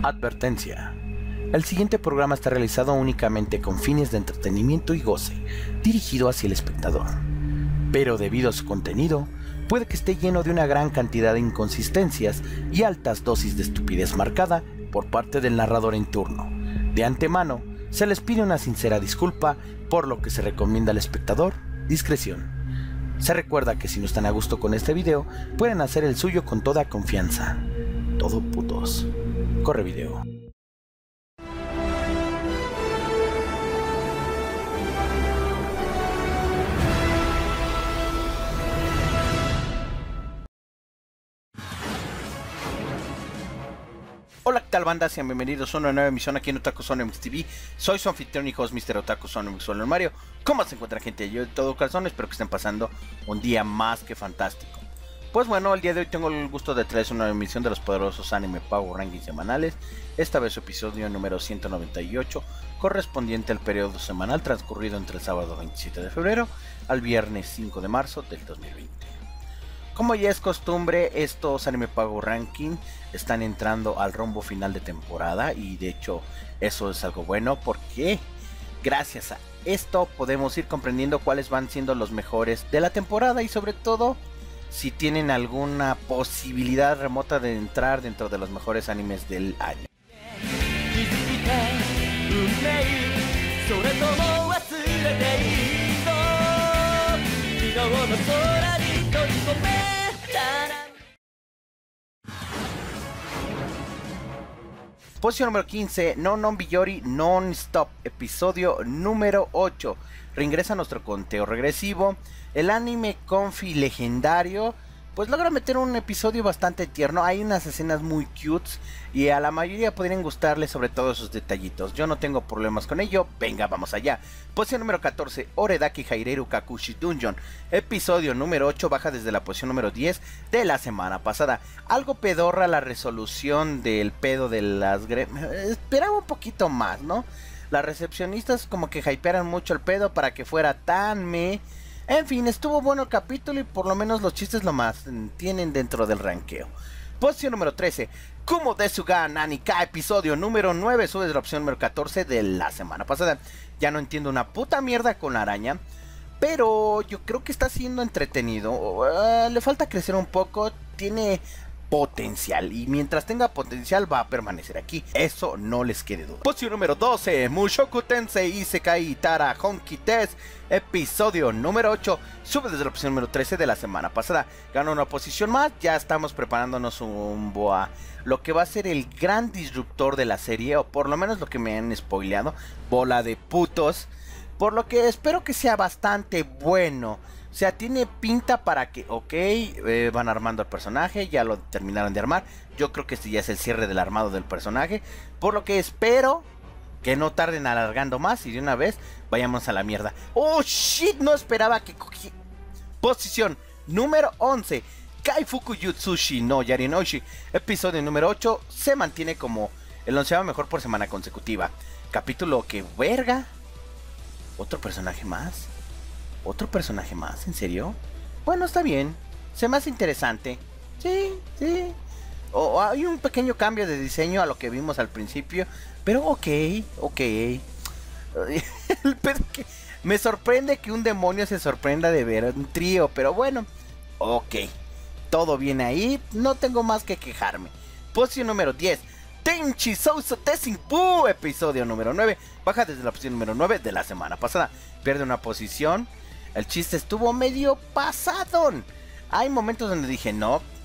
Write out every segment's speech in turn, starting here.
Advertencia. El siguiente programa está realizado únicamente con fines de entretenimiento y goce, dirigido hacia el espectador. Pero debido a su contenido, puede que esté lleno de una gran cantidad de inconsistencias y altas dosis de estupidez marcada por parte del narrador en turno. De antemano, se les pide una sincera disculpa, por lo que se recomienda al espectador discreción. Se recuerda que si no están a gusto con este video, pueden hacer el suyo con toda confianza. Todo putos. Corre video. Hola, ¿qué tal, banda? Sean bienvenidos a una nueva emisión aquí en Otaku Sonomics TV. Soy su anfitrión y host, Mr. Otaku Sonomics Solar Mario. ¿Cómo se encuentra, gente? Yo de todo corazón espero que estén pasando un día más que fantástico. Pues bueno, el día de hoy tengo el gusto de traerles una emisión de los poderosos anime Power Rankings semanales. Esta vez su episodio número 198, correspondiente al periodo semanal transcurrido entre el sábado 27 de febrero al viernes 5 de marzo del 2020. Como ya es costumbre, estos Anime Power Ranking están entrando al rumbo final de temporada y de hecho eso es algo bueno porque gracias a esto podemos ir comprendiendo cuáles van siendo los mejores de la temporada y sobre todo si tienen alguna posibilidad remota de entrar dentro de los mejores animes del año. Posición número 15, No Non Biyori Non-Stop, episodio número 8. Reingresa a nuestro conteo regresivo. El anime Confi legendario pues logra meter un episodio bastante tierno. Hay unas escenas muy cutes y a la mayoría podrían gustarles, sobre todo esos detallitos. Yo no tengo problemas con ello. Venga, vamos allá. Posición número 14, Oredaki Haireru Kakushi Dungeon, episodio número 8, baja desde la posición número 10 de la semana pasada. Algo pedorra la resolución del pedo de las esperaba un poquito más, ¿no? Las recepcionistas como que hypearan mucho el pedo para que fuera tan En fin, estuvo bueno el capítulo y por lo menos los chistes lo más tienen dentro del ranqueo. Posición número 13, Kumo Desuga Nanika, episodio número 9, sube de la opción número 14 de la semana pasada. Ya no entiendo una puta mierda con la araña, pero yo creo que está siendo entretenido. Le falta crecer un poco, tiene potencial y mientras tenga potencial va a permanecer aquí, eso no les quede duda. Posición número 12, Mushoku Tensei Isekai Itara Honki Test, episodio número 8, sube desde la posición número 13 de la semana pasada, gana una posición más. Ya estamos preparándonos un boa, lo que va a ser el gran disruptor de la serie, o por lo menos lo que me han spoileado, bola de putos, por lo que espero que sea bastante bueno. O sea, tiene pinta para que, van armando al personaje, ya lo terminaron de armar. Yo creo que este ya es el cierre del armado del personaje, por lo que espero que no tarden alargando más y de una vez vayamos a la mierda. ¡Oh, shit! No esperaba que cogiera. Posición número 11, Kaifuku Yutsushi no Yarinoishi, episodio número 8, se mantiene como el 11º mejor por semana consecutiva. Capítulo que verga. ¿Otro personaje más? ¿Otro personaje más? ¿En serio? Bueno, está bien. Se me hace interesante. Sí. Hay un pequeño cambio de diseño a lo que vimos al principio. Pero ok. El pedo que me sorprende que un demonio se sorprenda de ver un trío. Pero bueno, ok. Todo bien ahí. No tengo más que quejarme. Posición número 10. Tenchi Sousa Tessinpu, episodio número 9. Baja desde la posición número 9 de la semana pasada. Pierde una posición. El chiste estuvo medio pasadón. Hay momentos donde dije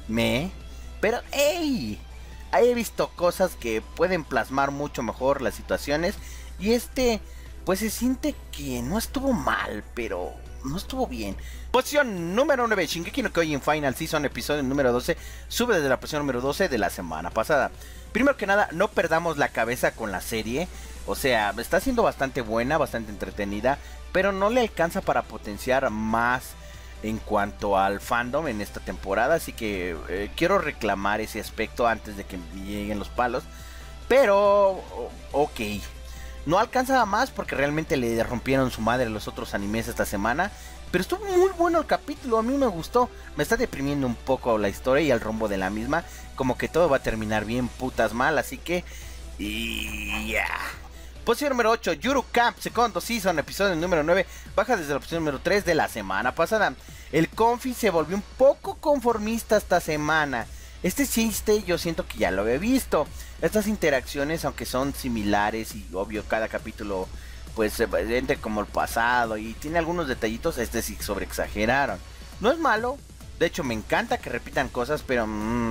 pero hey, he visto cosas que pueden plasmar mucho mejor las situaciones. Y pues se siente que no estuvo mal, pero no estuvo bien. Posición número 9, Shingeki no Kyojin Final Season, episodio número 12, sube desde la posición número 12 de la semana pasada. Primero que nada, no perdamos la cabeza con la serie. O sea, está siendo bastante buena, bastante entretenida, pero no le alcanza para potenciar más en cuanto al fandom en esta temporada. Así que quiero reclamar ese aspecto antes de que me lleguen los palos. Pero, ok, no alcanza más porque realmente le rompieron su madre a los otros animes esta semana. Pero estuvo muy bueno el capítulo, a mí me gustó. Me está deprimiendo un poco la historia y el rumbo de la misma. Como que todo va a terminar bien putas mal, así que Y ya. Posición número 8, Yuru Camp, segundo season, episodio número 9, baja desde la posición número 3 de la semana pasada. El Confi se volvió un poco conformista esta semana. Este chiste yo siento que ya lo había visto. Estas interacciones, aunque son similares y obvio cada capítulo pues se vende como el pasado y tiene algunos detallitos, sí sobreexageraron. No es malo, de hecho me encanta que repitan cosas, pero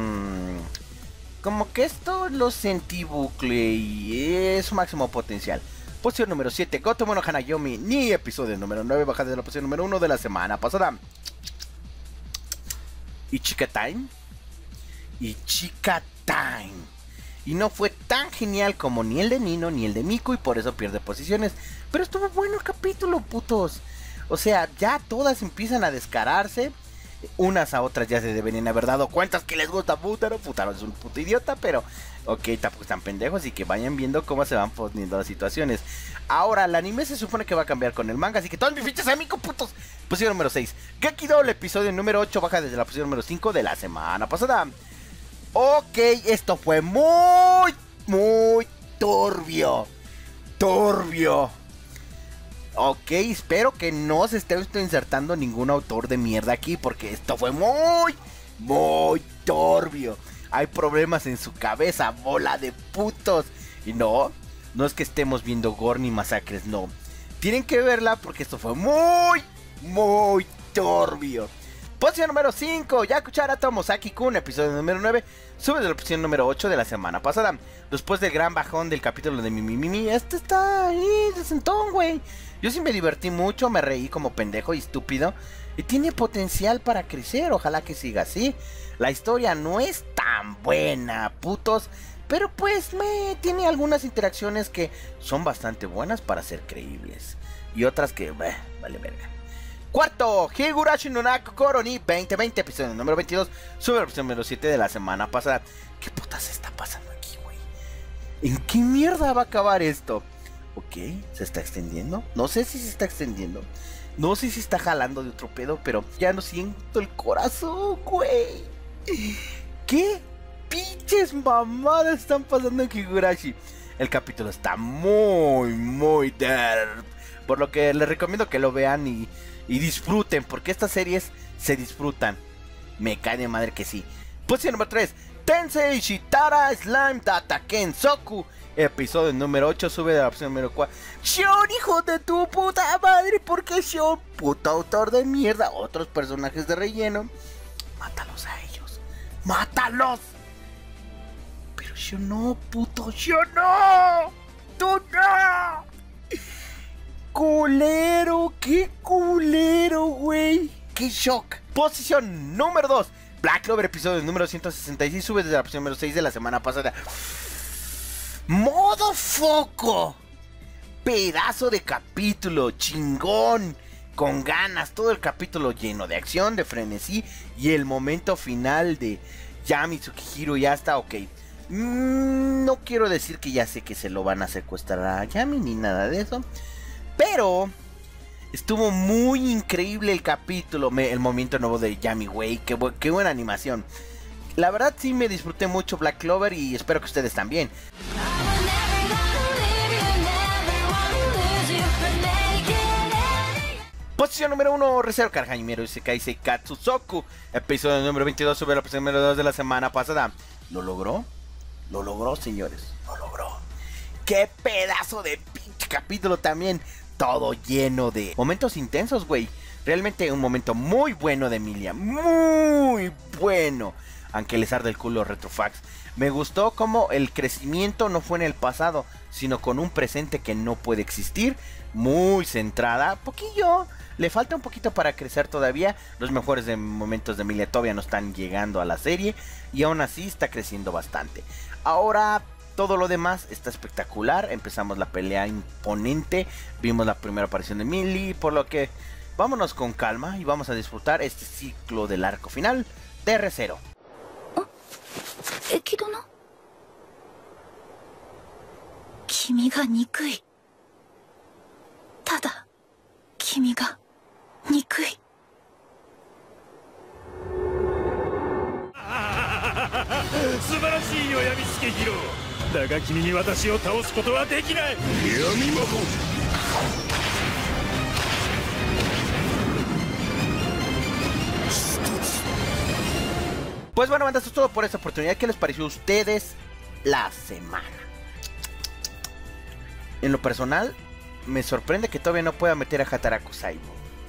como que esto lo sentí bucle y es su máximo potencial. Posición número 7, Gotomo no Hanayomi, ni episodio número 9, baja de la posición número 1 de la semana pasada. Y Chica Time. Y no fue tan genial como ni el de Nino ni el de Miku y por eso pierde posiciones. Pero estuvo bueno el capítulo, putos. O sea, ya todas empiezan a descararse. Unas a otras ya se deben haber dado cuentas que les gusta Futaro. Futaro es un puto idiota, pero ok, tampoco están pendejos y que vayan viendo cómo se van poniendo las situaciones. Ahora, el anime se supone que va a cambiar con el manga, así que todos mis fichas amigos, putos. Posición número 6, Gekido, el episodio número 8, baja desde la posición número 5 de la semana pasada. Ok, esto fue muy turbio. Ok, espero que no se esté insertando ningún autor de mierda aquí, porque esto fue muy turbio. Hay problemas en su cabeza, bola de putos. Y no es que estemos viendo gore ni masacres, no. Tienen que verla porque esto fue muy turbio. Posición número 5, Yakuchara Tomosaki-kun, episodio número 9, sube de la posición número 8 de la semana pasada. Después del gran bajón del capítulo de Mimi, este está ahí de sentón, güey. Yo sí me divertí mucho, me reí como pendejo y estúpido. Y tiene potencial para crecer, ojalá que siga así. La historia no es tan buena, putos, pero pues tiene algunas interacciones que son bastante buenas para ser creíbles. Y otras que, vale verga. Cuarto, Higurashi no Naku Koroni 2020, episodio número 22, sube la episodio número 7 de la semana pasada. ¿Qué putas se está pasando aquí, güey? ¿En qué mierda va a acabar esto? Ok, ¿se está extendiendo? No sé si se está extendiendo. No sé si está jalando de otro pedo, pero ya no siento el corazón, güey. ¿Qué pinches mamadas están pasando en Higurashi? El capítulo está muy dark, por lo que les recomiendo que lo vean y disfruten, porque estas series se disfrutan. Me cae de madre que sí. Posición número 3, Tensei Shitara Slime Data Kensoku, episodio número 8, sube de la opción número 4. Shion, hijo de tu puta madre, ¿por qué Shion? Puto autor de mierda, otros personajes de relleno. Mátalos a ellos, mátalos. Pero Shion no, puto Shion no. Tú no. Culero, qué culero, güey. Qué shock. Posición número 2, Black Clover, episodio número 166, sube desde la posición número 6 de la semana pasada. Modo foco. Pedazo de capítulo, chingón, con ganas, todo el capítulo lleno de acción, de frenesí y el momento final de Yami Tsukihiro ya está ok. No quiero decir que ya sé que se lo van a secuestrar a Yami ni nada de eso, pero estuvo muy increíble el capítulo, el momento nuevo de Yami, güey, qué buena animación. La verdad sí me disfruté mucho Black Clover y espero que ustedes también. Posición número 1, Recero Karahimero Isekai Seikatsusoku, episodio número 22, sobre la posición número 2 de la semana pasada. ¿Lo logró? Lo logró, señores, lo logró. ¡Qué pedazo de pinche capítulo también! Todo lleno de momentos intensos, güey. Realmente un momento muy bueno de Emilia. Muy bueno. Aunque les arde el culo Retrofax. Me gustó como el crecimiento no fue en el pasado, sino con un presente que no puede existir. Muy centrada. Poquillo. Le falta un poquito para crecer todavía. Los mejores momentos de Emilia todavía no están llegando a la serie. Y aún así está creciendo bastante. Ahora todo lo demás está espectacular. Empezamos la pelea imponente. Vimos la primera aparición de Millie. Por lo que vámonos con calma y vamos a disfrutar este ciclo del arco final de Re:Zero. Ekido no? Kimi ga nikui. Tada, kimi ga nikui. 素晴らしいよ、闇付けヒロ。 だが君に私を倒すことはできない。闇魔法。 Pues bueno, banda, esto es todo por esta oportunidad. ¿Qué les pareció a ustedes la semana? En lo personal, me sorprende que todavía no pueda meter a Hataraku Saibo.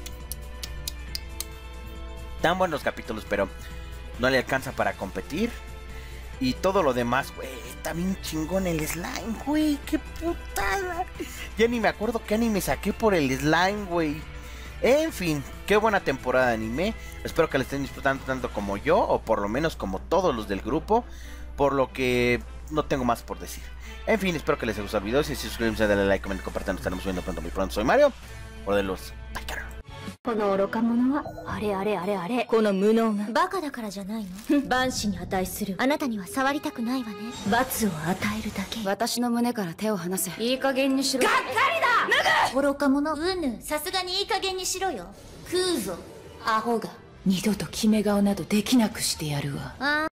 Tan buenos capítulos, pero no le alcanza para competir. Y todo lo demás, güey, está bien chingón el slime, güey. Qué putada. Ya ni me acuerdo qué anime saqué por el slime, güey. En fin, qué buena temporada de anime. Espero que la estén disfrutando tanto como yo, o por lo menos como todos los del grupo. Por lo que no tengo más por decir. En fin, espero que les haya gustado el video. Si se suscriben, dale like, comenten, compartan. Nos estaremos viendo pronto, muy pronto. Soy Mario, o de los Biker. この愚か者はあれあれあれあれこの無能がバカだからじゃないの万死に値するあなたには触りたくないわね罰を与えるだけ私の胸から手を離せいい加減にしろがっかりだ愚か者さすがにいい加減にしろよ食うぞアホが二度と決め顔などできなくしてやるわ